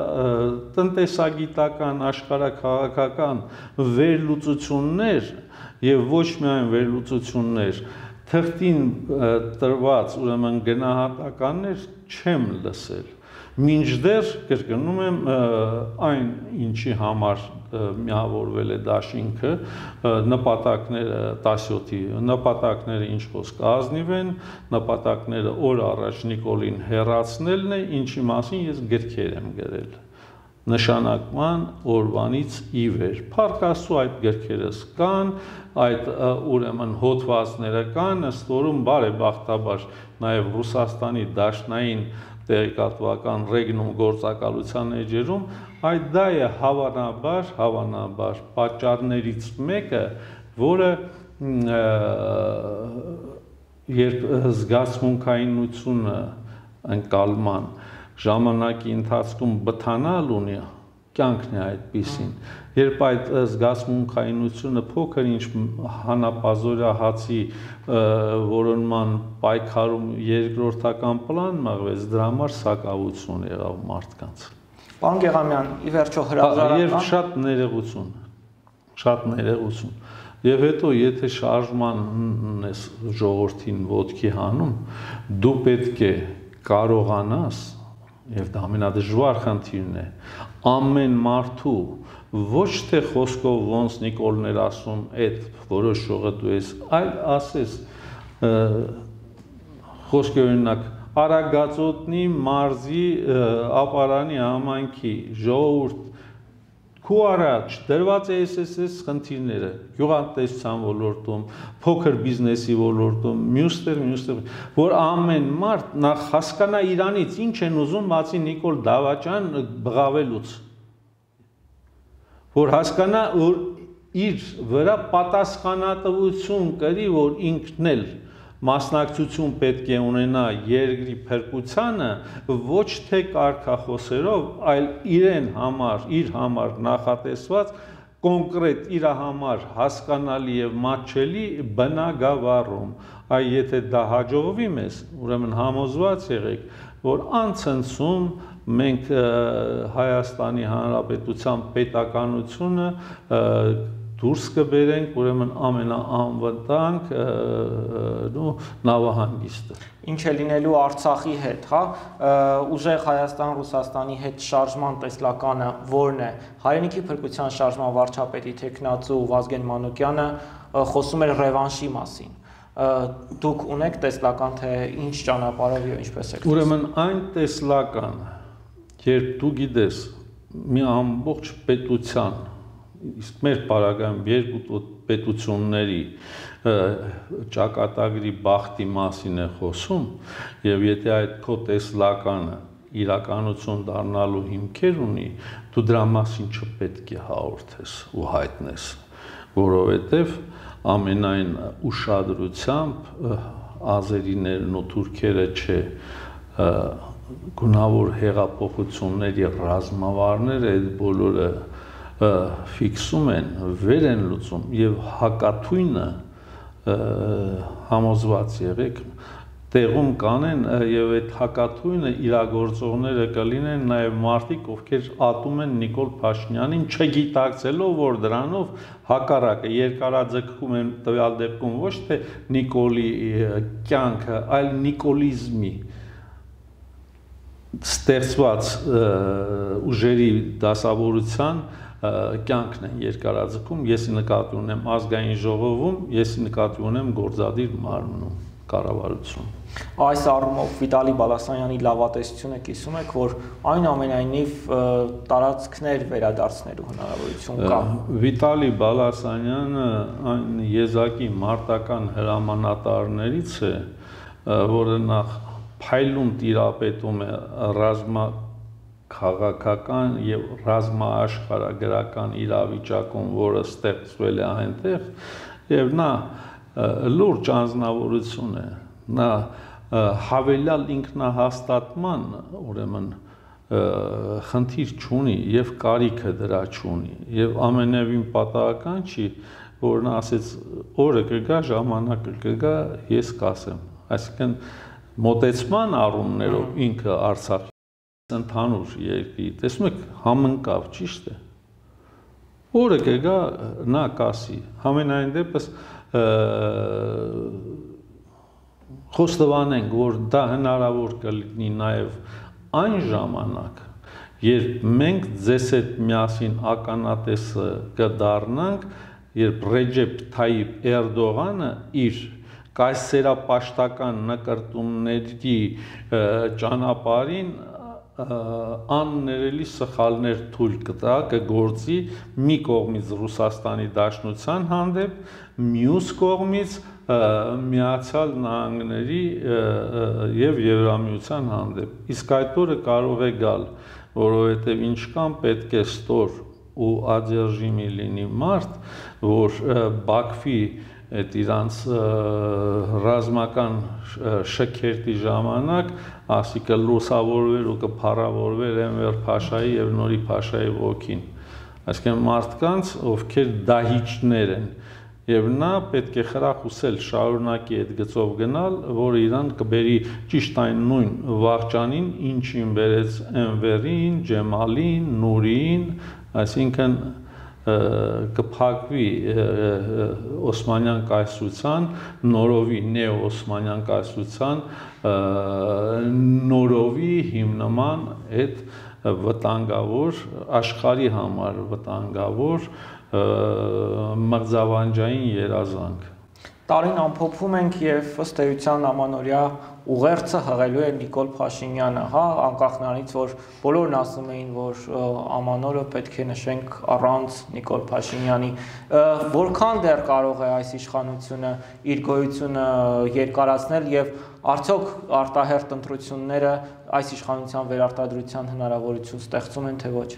տնտեսագիտական, աշխարհաքաղաքական վերլուծություններ եւ ոչ միայն վերլուծություններ, թղթին տրված ուրեմն գնահատականներ չեմ լսել։ Մինչդեռ կրկնում եմ այն ինչի համար միավորվել է դաշինքը, նպատակները տասյոթի, նպատակները ինչ խոսք ազնիվ են, նպատակները օր առաջ Նիկոլին հեռացնելն է, ինչի մասին ես գրքեր եմ գրել։ Նշանակման օրվանից ի վեր։ Փառք Աստծո այդ գրքերս կան, այդ ուրեմն հոդվածները կան, ըստ որում բարեբախտաբար նաև Ռուսաստանի դաշնային տեղեկատվական ռեգնում գործակալության էջերում, այդ դա է հավանաբար, հավանաբար պատճառներից մեկը, որը երբ զգացմունքայինությունը ընկալման ժամանակի ընթացքում բթանալ ունի, կյանքն է այդպիսին, երբ այդ զգացմունքայինությունը փոքր ինչ հանապազորյա հացի որոնման պայքարում երկրորդական պլան մղվեց, դրա համար սակավություն եղավ մարդկանց։ Պարոն Գեղամյան, ի վերջո հրաժարական Եվ շատ ներողություն, շատ ներողություն։ Եվ հետո եթե շարժմանն ես ժողովրդին ոտքի հանում, դու պետք է կարողանաս, եւ դա ամենադժվար խնդիրն է, ամեն մարդու ոչ թե խոսքով ոնց Նիկոլներ ասում, այդ որոշողը դու ես, այլ ասես խոսքի օրինակ Արագածոտնի մարզի ապարանի համայնքի ժողովուրդ քու առաջ դրված է էս էս էս խնդիրները, գյուղատնտեսության ոլորտում, փոքր բիզնեսի ոլորտում, մյուսներ, մյուսներ, որ ամեն մարդ նախ հասկանա իրանից ինչ են ուզում, բացի Նիկոլ Դավաճան բղավելուց, որ հասկանա, որ իր վրա պատասխանատվություն կրի, որ ինքն էլ մասնակցություն պետք է ունենա երկրի փրկությանը ոչ թե կարգախոսերով, այլ իրեն համար, իր համար նախատեսված կոնկրետ իր համար հասկանալի եւ մատչելի բնագավառում։ Այ եթե դա հաջողվի մեզ, ուրեմն համոզված եղեք, որ անցնցում մենք Հայաստանի Հանրապետության պետականությունը դուրս կբերենք ուրեմն ամենաանվտանգ նավահանգիստը։ Ինչ է լինելու Արցախի հետ, հա, ուժեղ Հայաստան-Ռուսաստանի հետ շարժման տեսլականը որն է։ Հայրենիքի փրկության շարժման վարչապետի թեկնածու Վազգեն Մանուկյանը խոսում էր ռևանշի մասին։ Դուք ունեք տեսլական, թե ինչ ճանապարհով եւ ինչպես եք։ Ուրեմն այն տեսլականը, երբ դու գիտես մի ամբողջ պետության իսկ մեր պարագայում երկու պետությունների ճակատագրի բախտի մասին է խոսում եւ եթե այդ քո տեսլականը իրականություն դառնալու հիմքեր ունի, դու դրա մասին չպետք է հաղորդես ու հայտնես, որովհետեւ ամենայն ուշադրությամբ ազերիներն ու թուրքերը չէ գունավոր հեղափոխությունների ռազմավարները այդ բոլորը ֆիքսում են, վեր են լուծում եւ հակաթույնը համոզված եղեք տեղում կանեն եւ այդ հակաթույնը իրագործողները կլինեն նաեւ մարդիկ, ովքեր ատում են Նիկոլ Փաշինյանին, չգիտակցելով, որ դրանով հակառակը երկարաձգում են տվյալ դեպքում ոչ թե Նիկոլի կյանքը, այլ նիկոլիզմի ստեղծված ուժերի դասավորության կյանքն են երկարաձգում, ես նկատի ունեմ ազգային ժողովում, ես նկատի ունեմ գործադիր մարմնում, կառավարություն։ Այս առումով Վիտալի Բալասանյանի լավատեսությունը կիսում եք, որ այնուամենայնիվ տարածքներ վերադարձնելու հնարավորություն կա։ Վիտալի Բալասանյանը այն եզակի մարտական հրամանատարներից է, որը նախ փայլուն տիրապետում է ռազմա քաղաքական եւ ռազմաաշխարհագրական իրավիճակում, որը ստեղծվել է այնտեղ, եւ նա լուրջ անձնավորություն է, նա հավելյալ ինքնահաստատման, ուրեմն խնդիր չունի եւ կարիքը դրա չունի եւ ամենևին պատահական չի, որ նա ասեց օրը կգա, ժամանակը կգա, ես կասեմ, այսինքն մոտեցման առումներով ինքը Արցախի ընդհանուր երկրի, տեսնում եք, համընկավ, ճիշտ է։ Օրը կգա, նա կասի, համենայն դեպս խոստովանենք, որ դա հնարավոր կլինի նաև այն ժամանակ, երբ մենք ձեզ հետ միասին ականատեսը կդառնանք, երբ Ռեջեփ Թայիփ Էրդողանը իր կայսերապաշտական նկարտումների ճանապարհին աններելի սխալներ թույլ կտա, կգործի մի կողմից Ռուսաստանի Դաշնության հանդեպ, մյուս կողմից Միացյալ Նահանգների եւ Եվրամիության հանդեպ։ Իսկ այդ օրը կարող է գալ, որովհետեւ ինչքան պետք է ստոր ու ադերժիմի լինի մարդ, որ Բաքվի այդ իրանց ռազմական շքերթի ժամանակ ասի կլուսավորվեր ու կփառավորվեր Էնվեր Փաշայի եւ Նորի Փաշայի ոգին, այսինքն մարդկանց, ովքեր դահիճներ են, եւ նա պետք է խրախուսել շարունակի այդ գծով գնալ, որը իրան կբերի ճիշտ այն նույն վաղճանին, ինչին բերեց Էնվերին, Ջեմալին, Նուրիին, այսինքն կփակվի Օսմանյան կայսրության, նորովի նեո-օսմանյան կայսրության, նորովի հիմնման այդ վտանգավոր, աշխարհի համար վտանգավոր մղձավանջային երազանք։ Տարին ամփոփում ենք եւ ըստ էության ամանորյա ուղերձը հղելու է Նիկոլ Փաշինյանը, հա, անկախ նրանից, որ բոլորն ասում էին, որ ամանորը պետք է նշենք առանց Նիկոլ Փաշինյանի, որքան դեռ կարող է այս իշխանությունը իր գոյությունը երկարացնել եւ արդյոք արտահերթ ընտրությունները այս իշխանության վերարտադրության հնարավորություն ստեղծում են թե ոչ։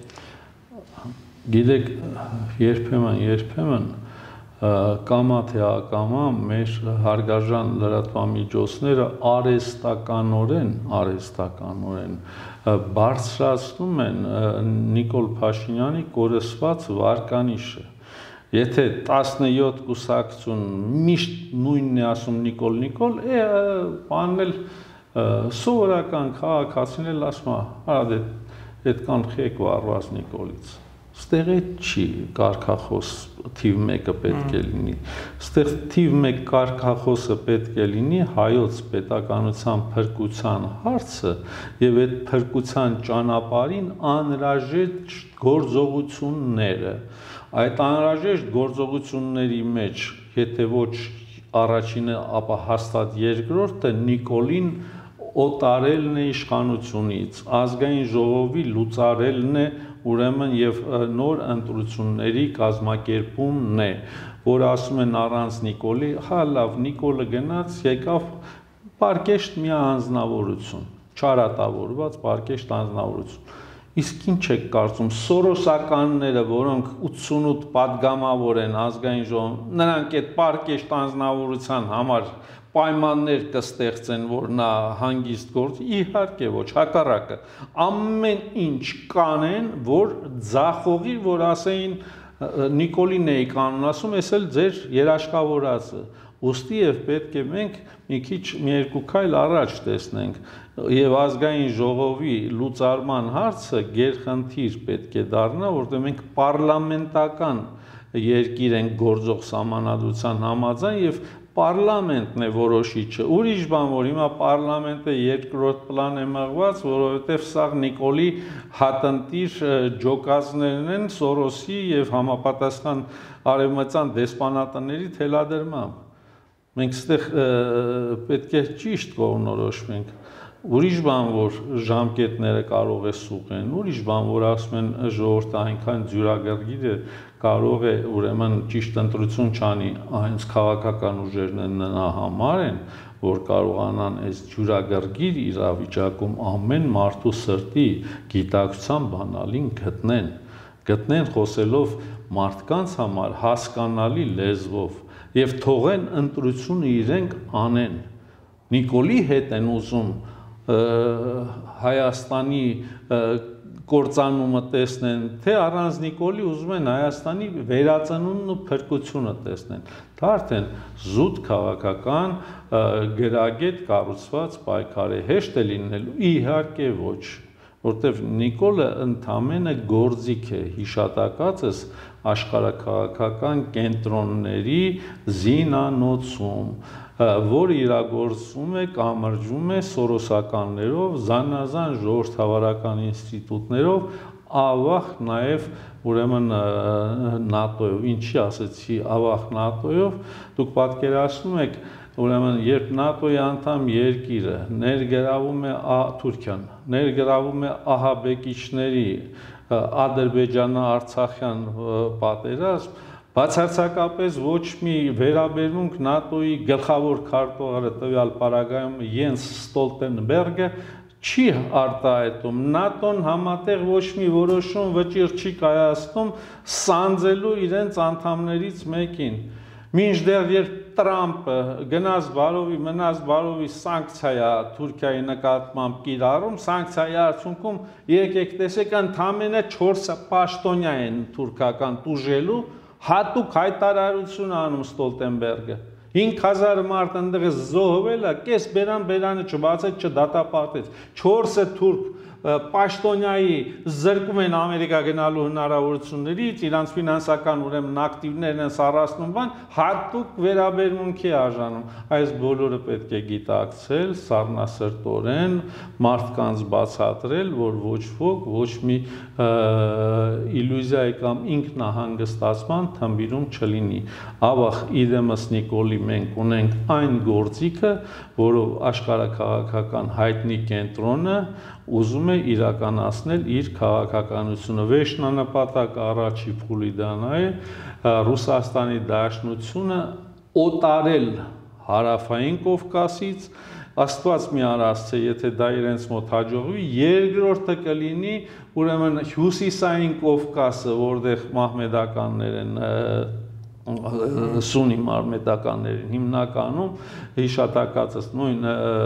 Գիտեք, երբեմն, երբեմն կամա թե ակամա մեր հարգարժան լրատվամիջոցները արհեստականորեն, արհեստականորեն բարձրացնում են Նիկոլ Փաշինյանի կորսված վարկանիշը։ Եթե տասնյոթ կուսակցություն միշտ նույնն է ասում Նիկոլ, Նիկոլ, բանն էլ սովորական քաղաքացին էլ ասում է, արա այդքան խեք վարված Նիկոլից։ Ստեղ չի կարգախոս թիվ մեկը պետք է լինի։ Ստեղ թիվ մեկ կարգախոսը պետք է լինի հայոց պետականության փրկության հարցը եւ այդ փրկության ճանապարհին անհրաժեշտ գործողությունները։ Այդ անհրաժեշտ գործողությունների մեջ, եթե ոչ առաջինը, ապա հաստատ երկրորդը Նիկոլին օտարելն է իշխանությունից, ազգային ժողովի լուծարելն է ուրեմն եւ նոր ընտրությունների կազմակերպումն է, որ ասում են առանց Նիկոլի, հա լավ, Նիկոլը գնաց, եկավ պարկեշտ մի անձնավորություն, չարատավորված պարկեշտ անձնավորություն։ Իսկ ինչ եք կարծում, սորոսականները, որոնք ութսունութ պատգամավոր են ազգային ժողովում, նրանք այդ պարկեշտ անձնավորության համար պայմաններ կստեղծեն, որ նա հանգիստ գործի, իհարկե ոչ, հակառակը, ամեն ինչ կանեն, որ ձախողի, որ ասեին Նիկոլին էի կանոն ասում, ես էլ ձեր երաշխավորածը, ուստի եւ պետք է մենք մի քիչ մի երկու քայլ առաջ տեսնենք եւ ազգային ժողովի լուծարման հարցը գերխնդիր պետք է դառնա, որտեղ մենք պարլամենտական երկիր ենք գործող սահմանադրության համաձայն եւ պարլամենտն է որոշիչը։ Ուրիշ բան, որ հիմա պարլամենտը երկրորդ պլան է մղված, որովհետև սա Նիկոլի հատնտիր ջոկազներն են Սորոսի եւ համապատասխան արևմտյան դեսպանատների թելադրմամբ։ Մենք ստեղ պետք է ճիշտ կողմնորոշվենք։ Ուրիշ բան, որ ժամկետները կարող է սուղեն, ուրիշ բան, որ ասում են ժողովուրդը այնքան ձյուրագրգիռ է, կարող է ուրեմն ճիշտ ընտրություն չանի, այնց քաղաքական ուժերն նրա համար են, որ կարողանան այս ձյուրագրգիռ իրավիճակում ամեն մարդու սրտի գիտակցության բանալին գտնեն, գտնեն խոսելով մարդկանց համար հասկանալի լեզվով եւ թողեն ընտրությունը իրենք անեն։ Նիկոլի հետ են ուզում Հայաստանի կործանումը տեսնեն, թե առանց Նիկոլի ուզում են Հայաստանի վերածնունդն ու փրկությունը տեսնեն։ Դա արդեն զուտ քաղաքական գրագետ կառուցված պայքար է, հեշտ է լինելու, իհարկե ոչ, որտեվ Նիկոլը ընդամենը գործիք է, հիշատակածս աշխարհաքաղաքական կենտրոնների զինանոցում, որ իրագործվում է, կամրջում է սորոսականներով, զանազան ժողովրդավարական ինստիտուտներով, ավաղ նաև ուրեմն նատոյով, ինչի ասեցի ավաղ նատոյով, դուք պատկերացնում եք, ուրեմն երբ նատոյի անդամ երկիրը ներգրավում է Թուրքիան, ներգրավում է ահաբեկիչների ադրբեջանա-արցախյան պատերազմ, բացարձակապես ոչ մի վերաբերմունք նատոյի գլխավոր քարտուղարը տվյալ պարագայում Յենս Ստոլտենբերգը չի արտահայտում, նատոն համատեղ ոչ մի որոշում վճիռ չի կայացնում սանձելու իրենց անդամներից մեկին։ Մինչդեռ երբ Տրամպը գնաց բարովի, մնաց բարովի սանկցիա Թուրքիայի նկատմամբ կիրառում, սանկցիայի արդյունքում եկեք տեսեք ընդամենը չորս պաշտոնյա են թուրքական տուժելու, հատուկ հայտարարություն անում Ստոլտենբերգը։ հինգ հազար մարդ ընդեղը զոհվել է, կես բերան բերանը չբացեց, չդատապարտեց, չորսը թուրք պաշտոնյայի զրկում են Ամերիկա գնալու հնարավորություններից, իրանց ֆինանսական ուրեմն ակտիվներն են սառացնում բան, հատուկ վերաբերմունքի արժանում։ Այս բոլորը պետք է գիտակցել, սառնասրտորեն մարդկանց բացատրել, որ ոչ ոք ոչ մի իլյուզիայի կամ ինքնահանգստացման թմբիրում չլինի։ Ավաղ իդեմս Նիկոլի մենք ունենք այն գործիքը, որով աշխարհաքաղաքական հայտնի կենտրոնը ուզում է իրականացնել իր քաղաքականությունը։ Վերջնանպատակ առաջի փուլիդանա է Ռուսաստանի Դաշնությունը օտարել հարավային Կովկասից, Աստված մի արասցե, եթե դա իրենց մոտ հաջողվի, երկրորդը կլինի ուրեմն հյուսիսային Կովկասը, որտեղ մահմեդականներ են սունի մարմետականներին հիմնականում հիշատակածս նույն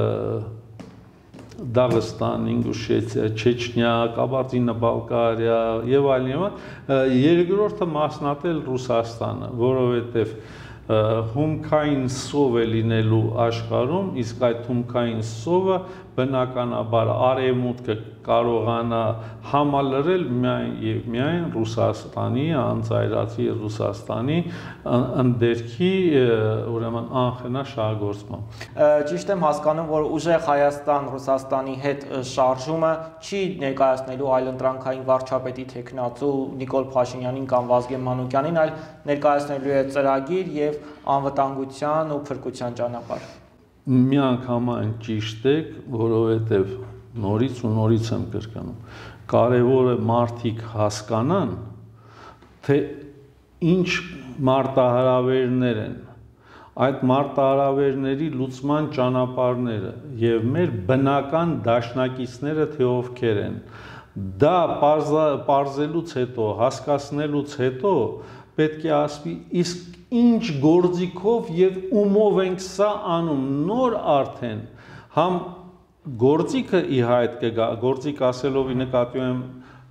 Դաղստան, Ինգուշեցիա, Չեչնիա, Կաբարդինա-Բալկարիա եւ այլն եւ այլն, երկրորդը մասնատել Ռուսաստանը, որովհետեւ հումքային սով է լինելու աշխարհում, իսկ այդ հումքային սովը բնականաբար արևմուտքը կարողանա համալրել միայն եւ միայն Ռուսաստանի, անձայրացի Ռուսաստանի ընդերքի ուրեմն անխնա շահագործմամբ։ Ճիշտ եմ հասկանում, որ ուժեղ Հայաստան Ռուսաստանի հետ շարժումը չի ներկայացնելու այլընտրանքային վարչապետի թեկնածու Նիկոլ Փաշինյանին կամ Վազգեն Մանուկյանին, այլ ներկայացնելու է ծրագիր եւ անվտանգության ու փրկության ճանապարհ։ Միանգամայն ճիշտ եք, որովհետև նորից ու նորից եմ կրկնում, կարևորը մարդիկ հասկանան, թե ինչ մարտահրավերներ են, այդ մարտահրավերների լուծման ճանապարհները եւ մեր բնական դաշնակիցները թե ովքեր են, դա պարզելուց հետո, հասկացնելուց հետո պետք է ասվի, իսկ ինչ գործիքով եւ ումով ենք սա անում, նոր արդեն համ գործիքը ի հայտ կգա, գործիք ասելով ի նկատի ունեմ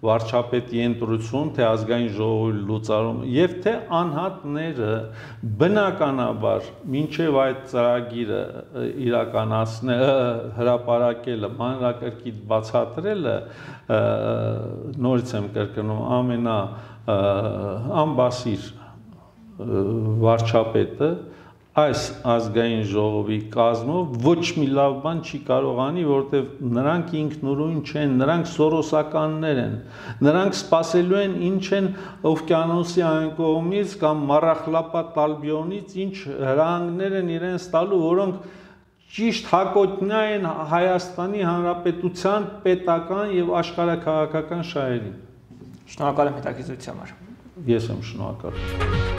վարչապետի ընտրություն, թե ազգային ժողովի լուծարում եւ թե անհատները բնականաբար մինչեւ այդ ծրագիրը իրականացնելը, հրապարակելը, մանրակրկիտ բացատրելը, նորից եմ կրկնում, ամենա անբասիր վարչապետը այս ազգային ժողովի կազմով ոչ մի լավ բան չի կարող անի, որտեղ նրանք ինքնուրույն չեն, նրանք սորոսականներ են, նրանք սпасելու են ինչ են օվկիանոսի այն կողմից կամ Մարախլապա Տալբիոնից, ինչ հրահանգներ են իրենց տալու, որոնք ճիշտ հակոտնյա են Հայաստանի Հանրապետության պետական եւ աշխարհաքաղաքական շահերին։ Շնորհակալ եմ հետաքրքրության համար։ Ես եմ շնորհակալ։